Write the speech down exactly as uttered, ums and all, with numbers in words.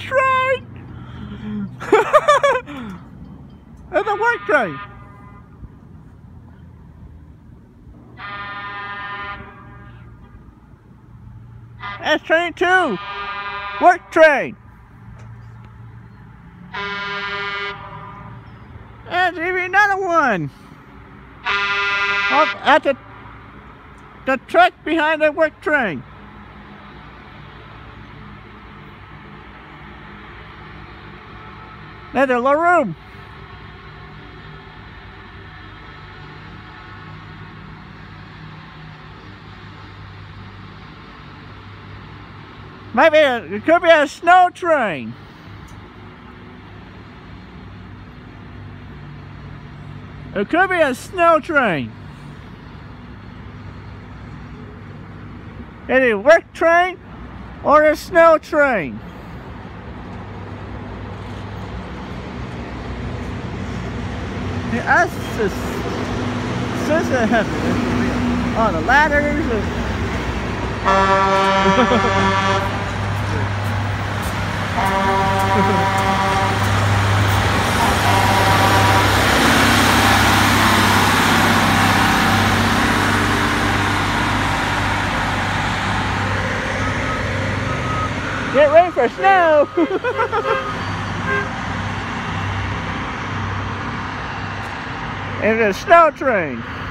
train! It's a work train! That's train two! Work train! There's even another one! Oh, at the, the track behind the work train. There's a LORAM. Maybe a, it could be a snow train. It could be a snow train. It's a work train or a snow train. Yeah, that's just, just a heavy. Oh, the ladders. Get ready for snow! It's a snow train.